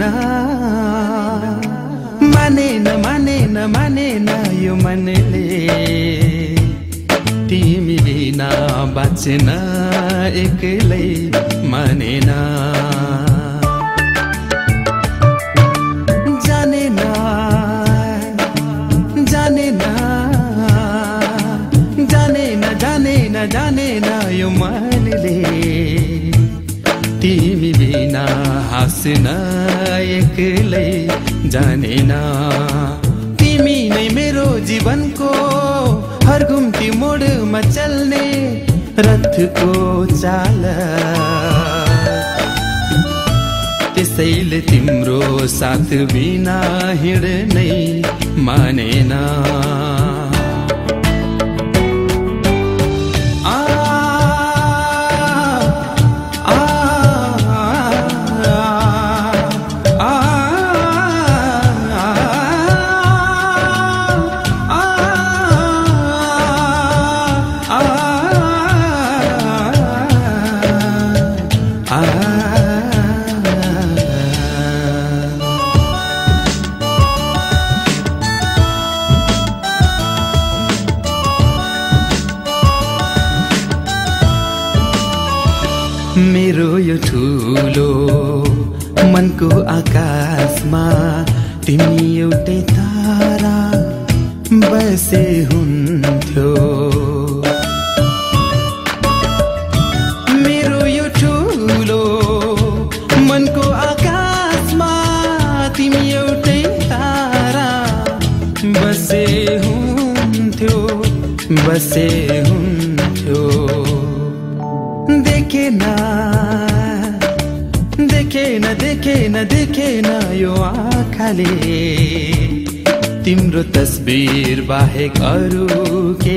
मानेन यो मनले तिमी बिना बाँचेन एक्लै मानेन जानेन यो मनले तिमी बिना हाँस्न एक्लै जानेन तिमी नै मेरो जीवनको हर घुम्ती मोडमा चल्ने रथको चाल त्यसैले तिम्रो साथ बिना हिँड्नै मानेन मेरो यो ठुलो मनको आकाशमा तिमी एउटै तारा बसे हुन्थ्यो मेरो यो ठुलो मनको आकाशमा तिमी एउटै तारा बसे हुन्थ्यो देखेन यो आँखाले तिम्रो तस्बिर बाहेक अरू के